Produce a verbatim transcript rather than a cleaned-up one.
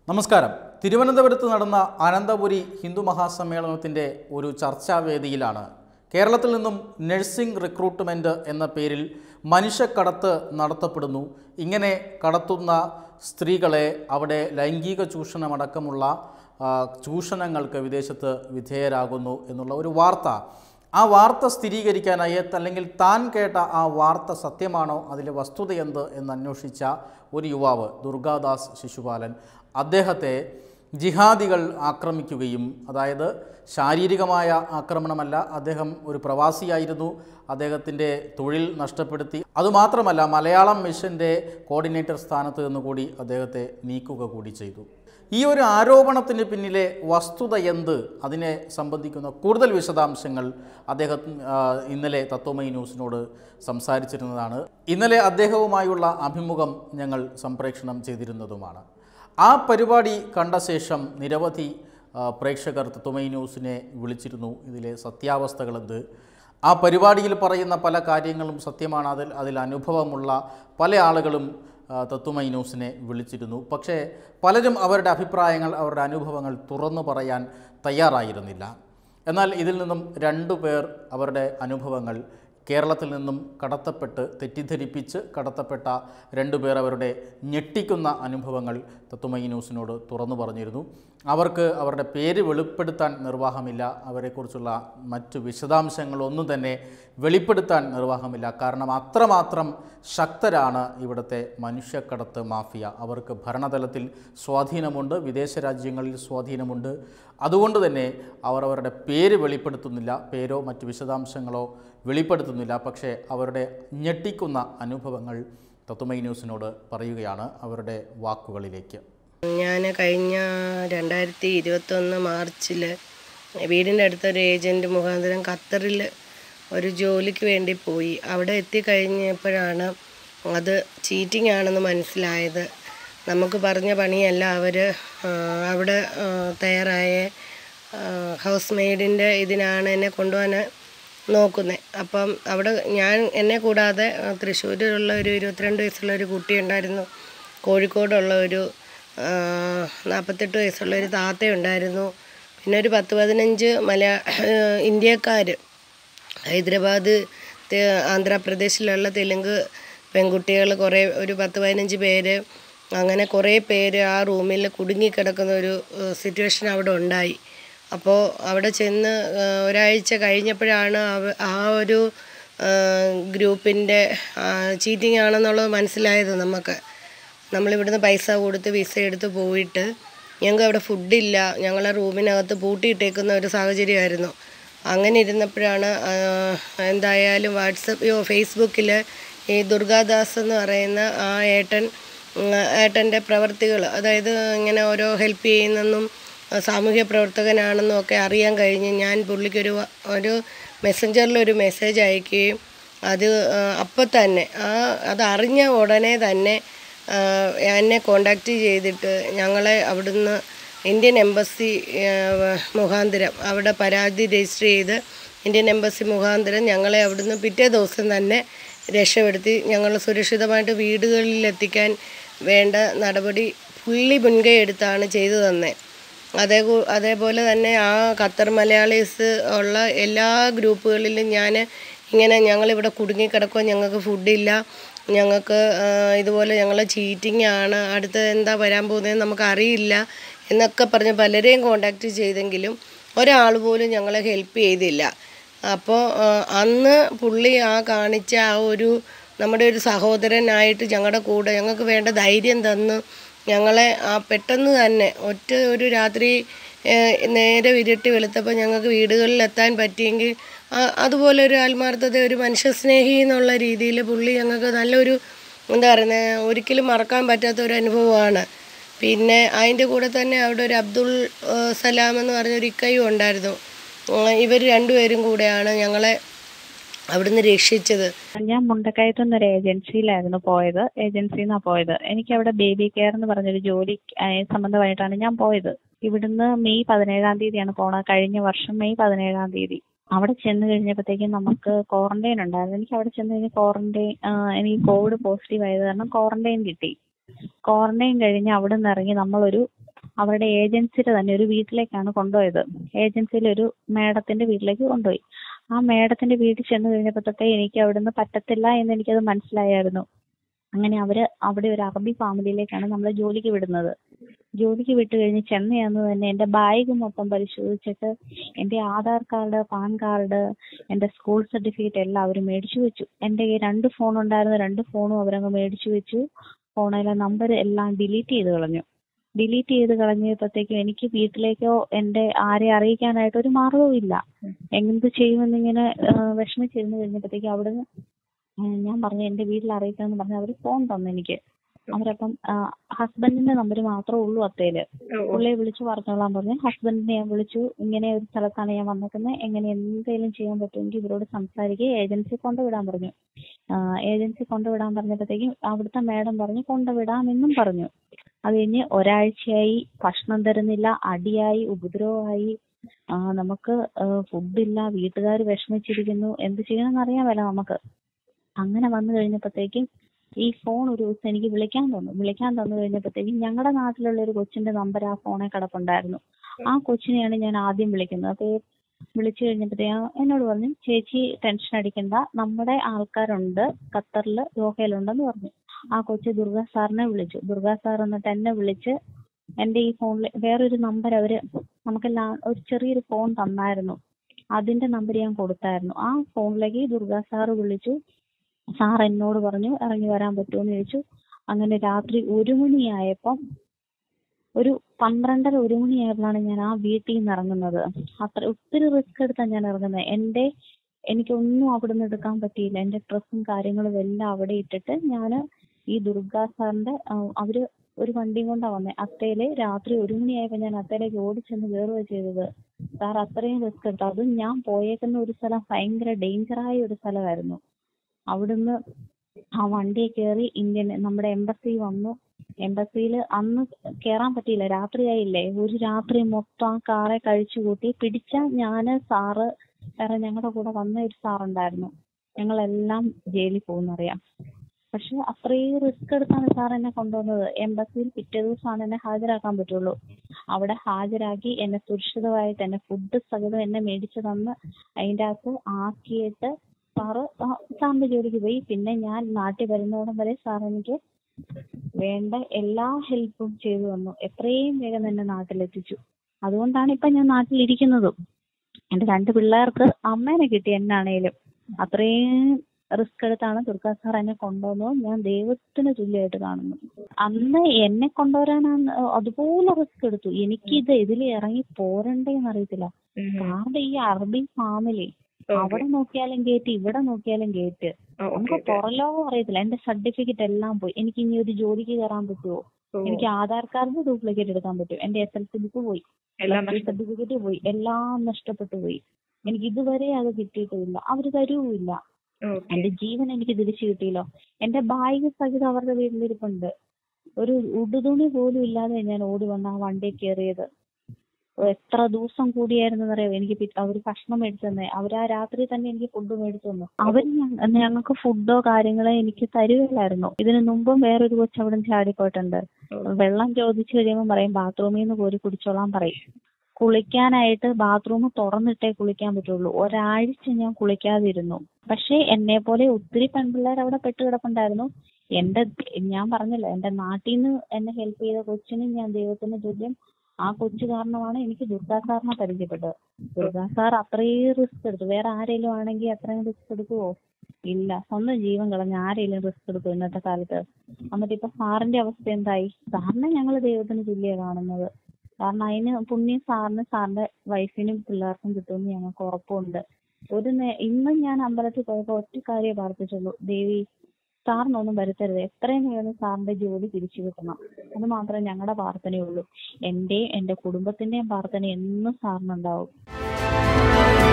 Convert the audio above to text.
നമസ്കാരം. തിരുവനന്തപുരത്ത് നടന്ന അനന്തപുരി ഹിന്ദു മഹാസമ്മേളനത്തിൻ്റെ ഒരു ചർച്ചാവേദിയിലാണ് കേരളത്തിൽ നിന്നും നഴ്സിംഗ് റിക്രൂട്ട്മെൻറ്റ് എന്ന പേരിൽ മനുഷ്യക്കടത്ത് നടത്തപ്പെടുന്നു. ഇങ്ങനെ കടത്തുന്ന സ്ത്രീകളെ അവിടെ ലൈംഗിക ചൂഷണമടക്കമുള്ള ചൂഷണങ്ങൾക്ക് വിദേശത്ത് വിധേയരാകുന്നു എന്നുള്ള ഒരു വാർത്ത. ആ വാർത്ത സ്ഥിരീകരിക്കാനായി അല്ലെങ്കിൽ താൻ കേട്ട ആ വാർത്ത സത്യമാണോ, അതിലെ വസ്തുതയെന്ത് എന്ന് അന്വേഷിച്ച ഒരു യുവാവ് ദുർഗാദാസ് ശിശുപാലൻ അദ്ദേഹത്തെ ജിഹാദികൾ ആക്രമിക്കുകയും, അതായത് ശാരീരികമായ ആക്രമണമല്ല, അദ്ദേഹം ഒരു പ്രവാസിയായിരുന്നു, അദ്ദേഹത്തിൻ്റെ തൊഴിൽ നഷ്ടപ്പെടുത്തി, അതുമാത്രമല്ല മലയാളം മിഷൻ്റെ കോർഡിനേറ്റർ സ്ഥാനത്ത് നിന്നുകൂടി അദ്ദേഹത്തെ നീക്കുക കൂടി ചെയ്തു. ഈ ഒരു ആരോപണത്തിന് പിന്നിലെ വസ്തുത എന്ത്, അതിനെ സംബന്ധിക്കുന്ന കൂടുതൽ വിശദാംശങ്ങൾ അദ്ദേഹം ഇന്നലെ തത്വമയി ന്യൂസിനോട് സംസാരിച്ചിരുന്നതാണ്. ഇന്നലെ അദ്ദേഹവുമായുള്ള അഭിമുഖം ഞങ്ങൾ സംപ്രേഷണം ചെയ്തിരുന്നതുമാണ്. ആ പരിപാടി കണ്ട ശേഷം നിരവധി പ്രേക്ഷകർ തത്വമയി ന്യൂസിനെ വിളിച്ചിരുന്നു. ഇതിലെ സത്യാവസ്ഥകളെന്ത്, ആ പരിപാടിയിൽ പറയുന്ന പല കാര്യങ്ങളും സത്യമാണ്, അതിൽ അതിൽ അനുഭവമുള്ള പല ആളുകളും തത്വമയി ന്യൂസിനെ വിളിച്ചിരുന്നു. പക്ഷേ പലരും അവരുടെ അഭിപ്രായങ്ങൾ, അവരുടെ അനുഭവങ്ങൾ തുറന്നു പറയാൻ തയ്യാറായിരുന്നില്ല. എന്നാൽ ഇതിൽ നിന്നും രണ്ടു പേർ അവരുടെ അനുഭവങ്ങൾ, കേരളത്തിൽ നിന്നും കടത്തപ്പെട്ട് തെറ്റിദ്ധരിപ്പിച്ച് കടത്തപ്പെട്ട രണ്ടുപേർ അവരുടെ ഞെട്ടിക്കുന്ന അനുഭവങ്ങൾ തത്വമയി ന്യൂസിനോട് തുറന്നു പറഞ്ഞിരുന്നു. അവർക്ക് അവരുടെ പേര് വെളിപ്പെടുത്താൻ നിർവാഹമില്ല, അവരെക്കുറിച്ചുള്ള മറ്റു വിശദാംശങ്ങളൊന്നും തന്നെ വെളിപ്പെടുത്താൻ നിർവാഹമില്ല. കാരണം അത്രമാത്രം ശക്തരാണ് ഇവിടുത്തെ മനുഷ്യക്കടത്ത് മാഫിയ. അവർക്ക് ഭരണതലത്തിൽ സ്വാധീനമുണ്ട്, വിദേശ രാജ്യങ്ങളിൽ സ്വാധീനമുണ്ട്. അതുകൊണ്ട് തന്നെ അവർ അവരുടെ പേര് വെളിപ്പെടുത്തുന്നില്ല, പേരോ മറ്റു വിശദാംശങ്ങളോ വെളിപ്പെടുത്തുന്നില്ല. പക്ഷേ അവരുടെ ഞെട്ടിക്കുന്ന അനുഭവങ്ങൾ തത്വമയി ന്യൂസിനോട് പറയുകയാണ്. അവരുടെ വാക്കുകളിലേക്ക്. ഞാൻ കഴിഞ്ഞ രണ്ടായിരത്തി ഇരുപത്തൊന്ന് മാർച്ചിൽ വീടിൻ്റെ അടുത്തൊരു ഏജൻറ്റ് മുഖാന്തരം ഖത്തറിൽ ഒരു ജോലിക്ക് വേണ്ടി പോയി. അവിടെ എത്തിക്കഴിഞ്ഞപ്പോഴാണ് അത് ചീറ്റിംഗ് ആണെന്ന് മനസ്സിലായത്. നമുക്ക് പറഞ്ഞ പണിയല്ല അവർ അവിടെ തയ്യാറായ ഹൗസ് മെയ്ഡിൻ്റെ ഇതിനാണ് എന്നെ കൊണ്ടുപോകാൻ നോക്കുന്നത്. അപ്പം അവിടെ ഞാൻ എന്നെ കൂടാതെ തൃശ്ശൂരിലുള്ള ഒരു ഇരുപത്തിരണ്ട് വയസ്സുള്ള ഒരു കുട്ടി ഉണ്ടായിരുന്നു, കോഴിക്കോടുള്ള ഒരു നാൽപ്പത്തെട്ട് വയസ്സുള്ള ഒരു താത്തയുണ്ടായിരുന്നു, പിന്നെ ഒരു പത്ത് പതിനഞ്ച് മലയാ ഇന്ത്യക്കാർ, ഹൈദരാബാദ്, ആന്ധ്രാപ്രദേശിലുള്ള തെലുങ്ക് പെൺകുട്ടികൾ കുറേ, ഒരു പത്ത് പതിനഞ്ച് പേര്, അങ്ങനെ കുറേ പേര് ആ റൂമിൽ കുടുങ്ങിക്കിടക്കുന്ന ഒരു സിറ്റുവേഷൻ അവിടെ ഉണ്ടായി. അപ്പോൾ അവിടെ ചെന്ന് ഒരാഴ്ച കഴിഞ്ഞപ്പോഴാണ് ആ ഒരു ഗ്രൂപ്പിൻ്റെ ചീറ്റിംഗ് ആണെന്നുള്ളത് മനസ്സിലായത്. നമുക്ക് നമ്മളിവിടുന്ന് പൈസ കൊടുത്ത് വിസ എടുത്ത് പോയിട്ട് ഞങ്ങൾക്ക് അവിടെ ഫുഡില്ല, ഞങ്ങളെ റൂമിനകത്ത് പൂട്ടിയിട്ടേക്കുന്ന ഒരു സാഹചര്യമായിരുന്നു. അങ്ങനെ ഇരുന്നപ്പോഴാണ് എന്തായാലും വാട്സപ്പ് ഫേസ്ബുക്കിൽ ഈ ദുർഗാദാസ് എന്ന് പറയുന്ന ആ ഏട്ടൻ ഏട്ടൻ്റെ പ്രവർത്തികൾ, അതായത് ഇങ്ങനെ ഓരോ ഹെൽപ്പ് ചെയ്യുന്നെന്നും സാമൂഹ്യ പ്രവർത്തകനാണെന്നും ഒക്കെ അറിയാൻ കഴിഞ്ഞ് ഞാൻ പുള്ളിക്കൊരു ഒരു മെസ്സഞ്ചറിലൊരു മെസ്സേജ് അയക്കുകയും അത് അപ്പം തന്നെ ആ അതറിഞ്ഞ ഉടനെ തന്നെ എന്നെ കോണ്ടാക്റ്റ് ചെയ്തിട്ട് ഞങ്ങളെ അവിടുന്ന് ഇന്ത്യൻ എംബസി മുഖാന്തരം അവിടെ പരാതി രജിസ്റ്റർ ചെയ്ത് ഇന്ത്യൻ എംബസി മുഖാന്തരം ഞങ്ങളെ അവിടുന്ന് പിറ്റേ ദിവസം തന്നെ രക്ഷപ്പെടുത്തി ഞങ്ങൾ സുരക്ഷിതമായിട്ട് വീടുകളിലെത്തിക്കാൻ വേണ്ട നടപടി പുള്ളി മുൻകൈ എടുത്താണ് ചെയ്തു തന്നെ. അതേ അതേപോലെ തന്നെ ആ ഖത്തർ മലയാളീസ് ഉള്ള എല്ലാ ഗ്രൂപ്പുകളിലും ഞാൻ ഇങ്ങനെ ഞങ്ങളിവിടെ കുടുങ്ങിക്കിടക്കുക, ഞങ്ങൾക്ക് ഫുഡില്ല, ഞങ്ങൾക്ക് ഇതുപോലെ ഞങ്ങൾ ചീറ്റിംഗ് ആണ്, അടുത്ത് എന്താ വരാൻ പോകുന്നതെന്ന് നമുക്കറിയില്ല എന്നൊക്കെ പറഞ്ഞ് പലരെയും കോണ്ടാക്റ്റ് ചെയ്തെങ്കിലും ഒരാൾ പോലും ഞങ്ങളെ ഹെൽപ്പ് ചെയ്തില്ല. അപ്പോൾ അന്ന് പുള്ളി ആ കാണിച്ച ആ ഒരു നമ്മുടെ ഒരു സഹോദരനായിട്ട് ഞങ്ങളുടെ കൂടെ ഞങ്ങൾക്ക് വേണ്ട ധൈര്യം തന്ന് ഞങ്ങളെ ആ പെട്ടെന്ന് തന്നെ ഒറ്റ ഒരു രാത്രി നേരെ വിരട്ടി വെളുത്തപ്പോൾ ഞങ്ങൾക്ക് വീടുകളിലെത്താൻ പറ്റിയെങ്കിൽ അതുപോലെ ഒരു ആത്മാർത്ഥത, ഒരു മനുഷ്യസ്നേഹി എന്നുള്ള രീതിയിൽ പുള്ളി ഞങ്ങൾക്ക് നല്ലൊരു എന്താ പറയുന്നത് ഒരിക്കലും മറക്കാൻ പറ്റാത്ത ഒരു അനുഭവമാണ്. പിന്നെ അതിൻ്റെ കൂടെ തന്നെ അവിടെ ഒരു അബ്ദുൾ സലാം എന്ന് പറഞ്ഞൊരു ഇക്കയും ഉണ്ടായിരുന്നു. ഇവർ രണ്ടുപേരും കൂടെയാണ് ഞങ്ങളെ അവിടുന്ന് രക്ഷിച്ചത്. ഞാൻ മുണ്ടക്കയത്ത് നിന്നൊരു ഏജൻസിയിലായിരുന്നു പോയത്. ഏജൻസിയിൽ നിന്നാണ് പോയത്. എനിക്ക് അവിടെ ബേബി കെയർ എന്ന് പറഞ്ഞൊരു ജോലി സംബന്ധമായിട്ടാണ് ഞാൻ പോയത്. ഇവിടുന്ന് മെയ് പതിനേഴാം തീയതിയാണ് പോണത്, കഴിഞ്ഞ വർഷം മെയ് പതിനേഴാം തീയതി. അവിടെ ചെന്ന് കഴിഞ്ഞപ്പോഴത്തേക്കും നമുക്ക് ക്വാറന്റൈൻ ഉണ്ടായിരുന്നു. എനിക്ക് അവിടെ ചെന്ന് കഴിഞ്ഞ് ക്വാറന്റൈൻ എനിക്ക് കോവിഡ് പോസിറ്റീവ് ആയത് കാരണം ക്വാറന്റൈൻ കിട്ടി. ക്വാറന്റൈൻ കഴിഞ്ഞ് അവിടെ നിന്ന് ഇറങ്ങി നമ്മളൊരു അവരുടെ ഏജൻസിയുടെ തന്നെ ഒരു വീട്ടിലേക്കാണ് കൊണ്ടുപോയത്. ഏജൻസിയിലെ ഒരു മേഡത്തിന്റെ വീട്ടിലേക്ക് കൊണ്ടുപോയി. ആ മേഡത്തിന്റെ വീട്ടിൽ ചെന്ന് കഴിഞ്ഞപ്പോൾ തൊട്ടേ എനിക്ക് അവിടുന്ന് പറ്റത്തില്ല എന്ന് എനിക്കത് മനസ്സിലായിരുന്നു. അങ്ങനെ അവര് അവിടെ ഒരു അറബി ഫാമിലിയിലേക്കാണ് നമ്മളെ ജോലിക്ക് വിടുന്നത്. ജോലിക്ക് വിട്ട് കഴിഞ്ഞ് ചെന്നയാന്ന് തന്നെ എൻ്റെ ബാഗ് മൊത്തം പരിശോധിച്ചിട്ട് എൻ്റെ ആധാർ കാർഡ്, പാൻ കാർഡ്, എൻ്റെ സ്കൂൾ സർട്ടിഫിക്കറ്റ് എല്ലാം അവർ മേടിച്ചു വെച്ചു. എൻ്റെ ഈ രണ്ട് ഫോൺ ഉണ്ടായിരുന്ന രണ്ട് ഫോണും അവരങ്ങ് മേടിച്ചു വെച്ചു. ഫോണിലെ നമ്പർ എല്ലാം ഡിലീറ്റ് ചെയ്ത് കളഞ്ഞു. ഡിലീറ്റ് ചെയ്ത് കളഞ്ഞപ്പോഴത്തേക്കും എനിക്ക് വീട്ടിലേക്കോ എൻ്റെ ആരെ അറിയിക്കാനായിട്ട് ഒരു മാർഗവും ഇല്ല. എന്ത് ചെയ്യുമെന്നിങ്ങനെ വിഷമിച്ചിരുന്ന് കഴിഞ്ഞപ്പോഴത്തേക്കും അവിടുന്ന് ഞാൻ പറഞ്ഞു എൻ്റെ വീട്ടിൽ അറിയിക്കാമെന്ന് പറഞ്ഞ് അവർ ഫോൺ തന്നു എനിക്ക്. അവരപ്പം ഹസ്ബൻഡിന്റെ നമ്പർ മാത്രമേ ഉള്ളൂ അത്തേല്. പുള്ളിയെ വിളിച്ചു പറഞ്ഞോളാൻ പറഞ്ഞു. ഹസ്ബൻഡിനെ ഞാൻ വിളിച്ചു, ഇങ്ങനെ ഒരു സ്ഥലത്താണ് ഞാൻ വന്നേക്കുന്നത്, എങ്ങനെ എന്തെങ്കിലും ചെയ്യാൻ പറ്റുമെങ്കിൽ ഇവരോട് സംസാരിക്കുക, ഏജൻസി കൊണ്ടുവിടാൻ പറഞ്ഞു. ഏജൻസി കൊണ്ടുവിടാൻ പറഞ്ഞപ്പോഴത്തേക്കും അവിടുത്തെ മേഡം പറഞ്ഞു കൊണ്ടുവിടാമെന്നും പറഞ്ഞു. അത് കഴിഞ്ഞ് ഒരാഴ്ചയായി ഭക്ഷണം തരുന്നില്ല, അടിയായി, ഉപദ്രവമായി, നമുക്ക് ഫുഡില്ല, വീട്ടുകാർ വിഷമിച്ചിരിക്കുന്നു, എന്ത് ചെയ്യണമെന്ന് അറിയാമല്ലോ നമുക്ക്. അങ്ങനെ വന്നു കഴിഞ്ഞപ്പോഴത്തേക്കും ഈ ഫോൺ ഒരു ദിവസം എനിക്ക് വിളിക്കാൻ തന്നു. വിളിക്കാൻ തന്നു കഴിഞ്ഞപ്പോഴത്തേക്കും ഞങ്ങളുടെ നാട്ടിലുള്ള ഒരു കൊച്ചിന്റെ നമ്പർ ആ ഫോണിൽ കിടപ്പുണ്ടായിരുന്നു. ആ കൊച്ചിനെയാണ് ഞാൻ ആദ്യം വിളിക്കുന്നത്. അപ്പോൾ വിളിച്ചു കഴിഞ്ഞപ്പോഴത്തേക്കും എന്നോട് പറഞ്ഞു, ചേച്ചി ടെൻഷൻ അടിക്കണ്ട, നമ്മുടെ ആൾക്കാരുണ്ട് ഖത്തറിൽ, ദോഹയിലുണ്ടെന്ന് പറഞ്ഞു. ആ കൊച്ച് ദുർഗ സാറിനെ വിളിച്ചു. ദുർഗ സാർ എന്നിട്ട് എന്നെ വിളിച്ച് എൻ്റെ ഈ ഫോണിൽ വേറൊരു നമ്പർ അവര് നമുക്കെല്ലാം ഒരു ചെറിയൊരു ഫോൺ തന്നായിരുന്നു. അതിന്റെ നമ്പർ ഞാൻ കൊടുത്തായിരുന്നു. ആ ഫോണിലേക്ക് ദുർഗ സാറ് വിളിച്ചു. സാർ എന്നോട് പറഞ്ഞു ഇറങ്ങി വരാൻ പറ്റുമെന്ന് ചോദിച്ചു. അങ്ങനെ രാത്രി ഒരു മണിയായപ്പം ഒരു പന്ത്രണ്ടര ഒരു മണിയായപ്പോഴാണ് ഞാൻ ആ വീട്ടിൽ നിന്ന് ഇറങ്ങുന്നത്. അത്ര ഒത്തിരി റിസ്ക് എടുത്താണ് ഞാൻ ഇറങ്ങുന്നത്. എൻ്റെ എനിക്കൊന്നും അവിടെ നിന്ന് എടുക്കാൻ പറ്റിയില്ല. എൻ്റെ ഡ്രസ്സും കാര്യങ്ങളും എല്ലാം അവിടെ ഇട്ടിട്ട് ഞാൻ ഈ ദുർഗാ സാറിന്റെ അവര് ഒരു വണ്ടിയും കൊണ്ടാണ് വന്നത്. അത്തയില് രാത്രി ഒരു മണിയായപ്പോൾ ഞാൻ അത്തയിലേക്ക് ഓടിച്ചെന്ന് കയറുക ചെയ്തത്. സാർ അത്രയും റിസ്ക് എടുത്തു. അതും ഞാൻ പോയേക്കുന്ന ഒരു സ്ഥലം ഭയങ്കര ഡേഞ്ചറായ ഒരു സ്ഥലമായിരുന്നു. അവിടുന്ന് ആ വണ്ടിയിൽ കയറി ഇന്ത്യൻ നമ്മുടെ എംബസി വന്നു. എംബസിയിൽ അന്ന് കയറാൻ പറ്റിയില്ല, രാത്രിയായില്ലേ. ഒരു രാത്രി മൊത്തം ആ കാറെ കഴിച്ചു കൂട്ടി. പിടിച്ച ഞാന്, സാറ്, വേറെ ഞങ്ങളുടെ കൂടെ വന്ന ഒരു സാറുണ്ടായിരുന്നു. ഞങ്ങളെല്ലാം ജയിലിൽ പോകുന്നറിയാം. പക്ഷെ അത്രയും റിസ്ക് എടുത്താണ് സാർ എന്നെ കൊണ്ടുവന്നത്. എംബസിയിൽ പിറ്റേ ദിവസമാണ് എന്നെ ഹാജരാക്കാൻ പറ്റുള്ളൂ. അവിടെ ഹാജരാക്കി എന്നെ സുരക്ഷിതമായിട്ട് എന്നെ ഫുഡ് സഹിതം എന്നെ മേടിച്ചു തന്ന് അതിൻ്റെ അകത്ത് ആക്കിയിട്ട് സാറ് സാറിന്റെ ജോലിക്ക് പോയി. പിന്നെ ഞാൻ നാട്ടിൽ വരുന്നോടം വരെ സാർ എനിക്ക് വേണ്ട എല്ലാ ഹെൽപ്പും ചെയ്തു തന്നു. എത്രയും വേഗം തന്നെ നാട്ടിലെത്തിച്ചു. അതുകൊണ്ടാണ് ഇപ്പൊ ഞാൻ നാട്ടിലിരിക്കുന്നതും. എന്റെ രണ്ട് പിള്ളേർക്ക് അമ്മേനെ കിട്ടി. എന്നാണേലും അത്രയും റിസ്ക് എടുത്താണ് ദുർഗാ സാർ എന്നെ കൊണ്ടുവന്നത്. ഞാൻ ദൈവത്തിന് തുല്യമായിട്ട് കാണുന്നു. അന്ന് എന്നെ കൊണ്ടുവരാനാണ് അതുപോലെ റിസ്ക് എടുത്തു. എനിക്കിത് ഇതിൽ ഇറങ്ങി പോരണ്ടേന്ന് അറിയത്തില്ല. സാറിന്റെ ഈ അറബി ഫാമിലി അവിടെ നോക്കിയാലും ഗേറ്റ്, ഇവിടെ നോക്കിയാലും ഗേറ്റ്. നമുക്ക് പുറലോകം അറിയത്തില്ല. എന്റെ സർട്ടിഫിക്കറ്റ് എല്ലാം പോയി. എനിക്ക് ഇനി ഒരു ജോലിക്ക് കയറാൻ പറ്റുമോ? എനിക്ക് ആധാർ കാർഡ് ഡ്യൂപ്ലിക്കേറ്റ് എടുക്കാൻ പറ്റും. എന്റെ എസ് എൽ സി ബുക്ക് പോയി, സർട്ടിഫിക്കറ്റ് പോയി, എല്ലാം നഷ്ടപ്പെട്ടു പോയി. എനിക്ക് ഇതുവരെ അത് കിട്ടിയിട്ടില്ല. അവര് തരുമില്ല. എന്റെ ജീവൻ എനിക്ക് തിരിച്ചു കിട്ടിയല്ലോ. എന്റെ ബാഗ് സഹിതം അവരുടെ വീട്ടിലിരിപ്പുണ്ട്. ഒരു ഉടുതുണി പോലും ഇല്ലാതെ ഞാൻ ഓടി വന്ന ആ വണ്ടി കയറിയത്. എത്ര ദിവസം കൂടിയായിരുന്നു അറിയാം. എനിക്ക് അവര് ഭക്ഷണം മേടിച്ചു തന്നെ. അവർ ആ രാത്രി തന്നെ എനിക്ക് ഫുഡ് മേടിച്ചു തന്നു. അവർ ഞങ്ങൾക്ക് ഫുഡോ കാര്യങ്ങളോ എനിക്ക് തരുകയില്ലായിരുന്നു. ഇതിനു മുമ്പും വേറൊരു കൊച്ചു അവിടെ ചാടിപ്പോയിട്ടുണ്ട്. വെള്ളം ചോദിച്ചു കഴിയുമ്പോൾ പറയും ബാത്റൂമിൽ നിന്ന് കോരി കുടിച്ചോളാൻ പറയും. കുളിക്കാനായിട്ട് ബാത്റൂം തുറന്നിട്ടേ കുളിക്കാൻ പറ്റുള്ളൂ. ഒരാഴ്ച ഞാൻ കുളിക്കാതിരുന്നു. പക്ഷെ എന്നെ പോലെ ഒത്തിരി പെൺപിള്ളേർ അവിടെ പെട്ട് കിടപ്പുണ്ടായിരുന്നു. എന്റെ ഞാൻ പറഞ്ഞില്ല, എന്റെ നാട്ടിൽ നിന്ന് എന്നെ ഹെൽപ്പ് ചെയ്ത കൊച്ചിനും ഞാൻ ദൈവത്തിന് തുല്യം. ആ കൊച്ചു കാരണമാണ് എനിക്ക് ദുർഗാ സാറിനെ പരിചയപ്പെട്ടത്. ദുർഗാ സാർ അത്രയും റിസ്ക് എടുത്തു. വേറെ ആരെങ്കിലും ആണെങ്കിൽ അത്രയും റിസ്ക് എടുക്കുവോ? ഇല്ല. സ്വന്തം ജീവൻ കളഞ്ഞ ആരെങ്കിലും റിസ്ക് എടുക്കും ഇന്നത്തെ കാലത്ത്. എന്നിട്ട് ഇപ്പൊ സാറിന്റെ അവസ്ഥ എന്തായി? സാറിനെ ഞങ്ങൾ ദൈവത്തിന് തുല്യ കാണുന്നത്. കാരണം അതിന് പുണ്യം സാറിന് സാറിന്റെ വൈഫിനും പിള്ളേർക്കും കിട്ടുമെന്ന് ഞങ്ങൾക്ക് ഉറപ്പുണ്ട്. ഒരു ഇന്നും ഞാൻ അമ്പലത്തിൽ പോയപ്പോൾ ഒറ്റ കാര്യം പ്രാർത്ഥിച്ചുള്ളൂ, ദേവി സാറിനൊന്നും വരുത്തരുത്, എത്രയും വേഗം സാറിന്റെ ജോലി തിരിച്ചു കിട്ടണം. അത് മാത്രമേ ഞങ്ങളുടെ പ്രാർത്ഥനയുള്ളൂ. എന്റെയും എന്റെ കുടുംബത്തിന്റെയും പ്രാർത്ഥന എന്നും സാറിനുണ്ടാവും.